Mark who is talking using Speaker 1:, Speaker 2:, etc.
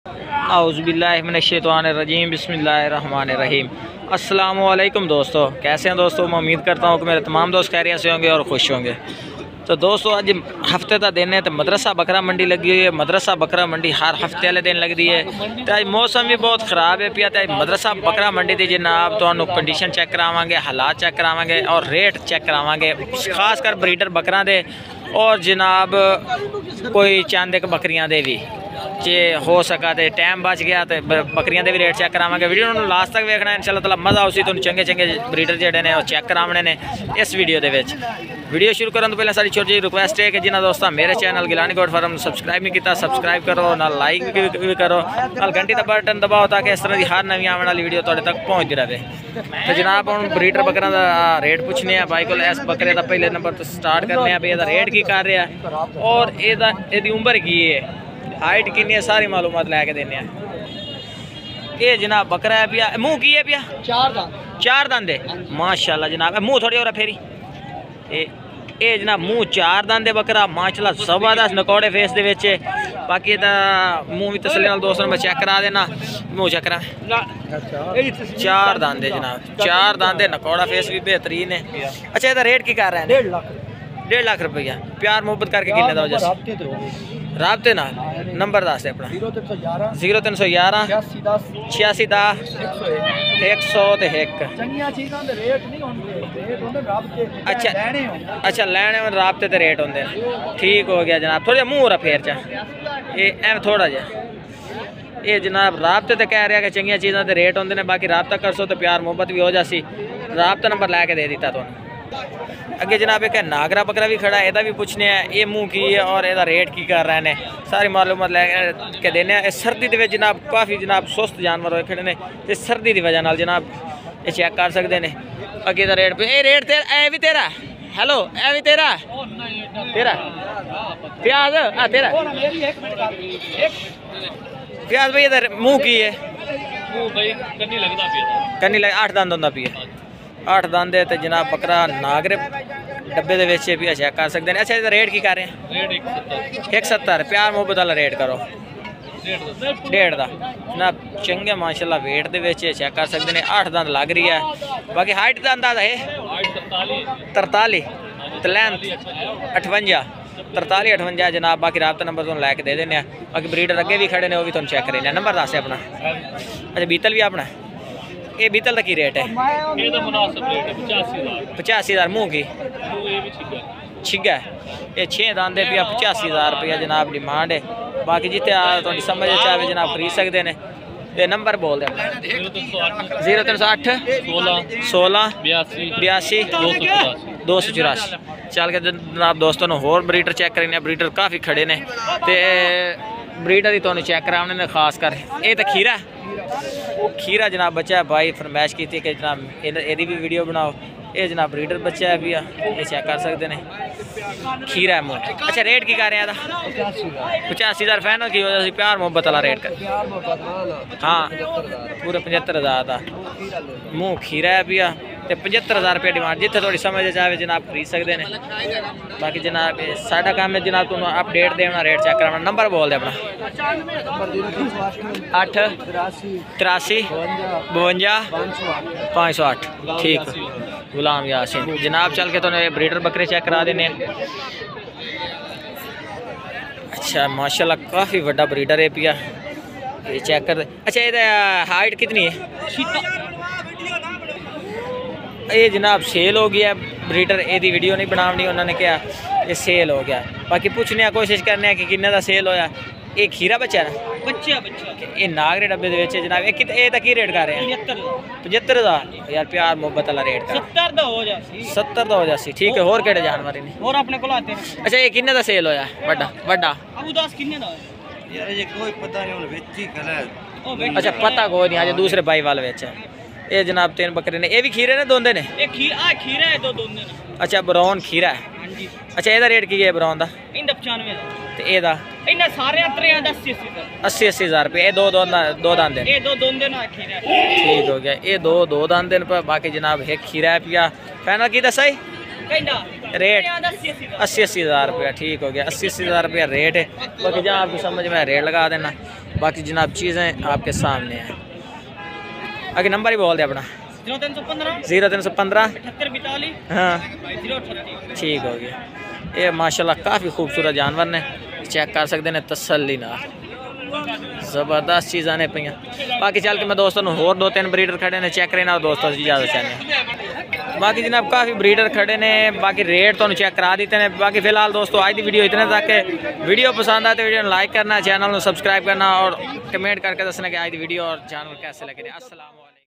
Speaker 1: औज़ुबिल्लाहि मिनश्शैतानिर्रजीम बिस्मिल्लाहिर्रहमानिर्रहीम। अस्सलामु अलैकुम दोस्तों, कैसे हैं दोस्तों। मैं उम्मीद करता हूँ कि मेरे तमाम दोस्त खैरियत से होंगे और खुश होंगे। तो दोस्तों आज हफ्ते का दिन है तो मदरसा बकरा मंडी लगी हुई है। मदरसा बकरा मंडी हर हफ्ते वाले दिन लगती है। तो आज मौसम भी बहुत ख़राब है पिया। तो मदरसा बकरा मंडी की जनाब तो कंडीशन चेक करावांगे, हालात चेक करावांगे और रेट चेक करावांगे, खासकर ब्रीडर बकरा दे और जनाब कोई चंद एक बकरियां दे भी जे हो सका तो टाइम बच गया तो बकरियां दे भी रेट चेक करावांगे। वीडियो लास्ट तक देखना इंशाल्लाह ताला मज़ा आउसी। तुहानू चंगे चंगे ब्रीडर जेडे ने चेक करावने ने इस वीडियो दे विच। वीडियो शुरू करने तो पहले सारी छोटी जी रिक्वेस्ट है कि जिन्होंने दोस्तों मेरे channel Gilani goat farm subscribe नहीं किया सब्सक्राइब करो, ना लाइक भी करो, ना घंटी का बटन दबाओ ताकि इस तरह की हर नवी आने वाली वीडियो तुहाडे तक पहुँचती रहे। तो जनाब हम ब्रीडर बकरा का रेट पूछने हैं भाई को। इस बकरे का पहले नंबर तो स्टार्ट करने भाई इसका रेट की कर रहा है और यदी उम्र की है, हाइट कितनी है, सारी मालूमात लैके देने। ये जनाब बकरा है पिया। मुँह की है पिया? चार दंद है माशाल्लाह जनाब। मुँह थोड़ी और फेरी ये जनाब मुँह चार दंद है बकरा माशाल्लाह जबरदस्त नकौड़े फेस दे विच। बाकी मुँह भी तसल्ली नाल दोस्तों मैं चेक करा देना। मुँह चेक करा चार दंद है जनाब, चार दंद है, नकौड़ा फेस भी बेहतरीन है। अच्छा इसका रेट की कर रहे हैं? 1.5 लाख रुपया। प्यार मोहब्बत करके कितने दा हो जाए? राबते ना नंबर दस है अपना 0311 86 10 101। अच्छा लैने में राबते ते रेट होंगे। ठीक हो गया जनाब। थोड़ा मुँह रहा फेर चा ये एवं थोड़ा जहा ये जनाब राबते तो कह रहा कि चंगिया चीज़ों के रेट होंगे ने। बाकी राबता कर सो तो प्यार मोहब्बत भी हो जासी। राबता नंबर लैके दे दिता तो अगे जनाब एक नागरा बकरा भी खड़ा है, यदा भी पूछने हैं ये मुँह की है और यदा रेट की कर रहे हैं, सारी मालूमात लैके देने। सर्दी के जनाब काफ़ी जनाब सुस्त जानवर होए खड़े ने ते सर्दी की वजह नाल जनाब ये चेक कर सकते हैं। अगे का रेट पे रेट तेरा ए भी तेरा हेलो ए भी तेरा तेरा प्याज तेरा प्याज भाई इधर मुँह की है? कन्नी लग 8 दंद होंदा पिया। 8 दंद है तो जनाब बकरा नागरे डब्बे दे विच भी चेक कर सकते हैं। अच्छा इसका रेट की कर रहे हैं? 170। प्यार मोहब्बत वाला रेट करो 1.5 का जनाब। चंगे माशाल्लाह वेट दे विच चेक कर सकते हैं। 8 दंद लग रही है। बाकी हाइट का अंदाजा है 43 तो लेंथ 58 43 58 जनाब। बाकी राबता नंबर तुम लैके दे देने। बाकी ब्रीडर अगे भी खड़े ने वो भी तुम चेक करें। नंबर दस है अपना? अच्छा बीतल भी अपना? ये बीतल का की रेट है? 85,000। मुँह की छिगा ये 6 दांदे पिया 85,000 रुपया जनाब डिमांड है। बाकी जितने थोड़ी समझ चाहे जनाब खरीद सकते हैं। ये नंबर बोल दें 0308 16 82 284। चल के जनाब दोस्तों होर ब्रीडर चेक करें। ब्रीडर काफ़ी खड़े ने तो ब्रीडर ही तुहानू चेक कराने ने खास कर। ये तो खीरा खीरा जनाब बच्चा है भाई फरमाइश की थी कि जनाब यदि भी वीडियो बनाओ। ये जनाब ब्रीडर बच्चा है भी ये चेक कर सकते हैं। खीरा है मुँह। अच्छा रेट की कर रहे हैं? 85,000 फाइनल की वजह से प्यार मोहब्बत वाला रेट कर। हाँ पूरे 75,000 का मुँह खीरा है भी तो 75,000 रुपये डिमांड। जितने थोड़ी समझ चाहे जनाब खरीद सकते हैं। बाकी जनाब साडा काम है जनाब तुम अपडेट देना रेट चेक कराना। नंबर बोल दे अपना 8 83 52 508। ठीक गुलाम यासीन जनाब। चल के तो ब्रीडर बकरे चेक करा देने। अच्छा माशाल्लाह काफ़ी बड़ा ब्रीडर है पिया ये चेक कर। अच्छा ये हाइट कितनी है? ये जनाब सेल हो गया ब्रीडर। यदी वीडियो नहीं बनानी उन्होंने कहा ये सेल हो गया। बाकी पूछने कोशिश करने कि किन्ने का सेल होया। ये खीरा बच्चा है बच्चा ये नागरे डब्बे दे जनाब। ये की रेट कर रहे हैं? 75,000 यार प्यार मोहब्बत वाला रेट कर 70 का हो जासी। ठीक है होर केड़े जानवर ने और अपने को आते हैं? अच्छा ये किन्ने का सेल होया? बड़ा बड़ा यार ये कोई पता नहीं उन बेची कलर। अच्छा पता कोई नहीं आज दूसरे भाई वाले बेचा। ये जनाब 3 बकरे ने। ये भी खीरे ने दोंदे ने? खीरा है दो दोंदे ने। अच्छा ब्राउन खीरा है। अच्छा ਇਹਦਾ रेट की है ब्राउन का? 95 ਤੇ ਇਹਦਾ ਇਹਨਾਂ ਸਾਰਿਆਂ ਤਰਿਆਂ ਦਾ 80,000 रुपये। ये दो दांद ये दो दोंदे ना खीरा। ठीक हो गया ये दो दांद दिन पर। बाकी जनाब एक खीरा है पिया। फाइनल की दसा रेट 80,000 रुपया। ठीक हो गया 80,000 रुपया रेट है। बाकी जहाँ आपकी समझ में रेट लगा देना। बाकी जनाब चीज़ें आपके सामने हैं। आगे नंबर ही बोल दे अपना 0315 हाँ ठीक हो गया। ये माशाल्लाह काफ़ी खूबसूरत जानवर ने, चेक कर सकते हैं तसल्ली ना, ज़बरदस्त चीज़ आने पे। बाकी चल के मैं दोस्तों होर 2-3 ब्रीडर खड़े ने, चेक करना दोस्तों से इजाज़त चाहते। बाकी जनाब काफ़ी ब्रीडर खड़े ने, बाकी रेट तो चेक करा देते हैं। बाकी फिलहाल दोस्तों आज की वीडियो इतने तक। वीडियो पसंद आए तो वीडियो लाइक करना, चैनल को सब्सक्राइब करना और कमेंट करके दसना कि आज की वीडियो और जानवर कैसे लगे। अस्सलाम।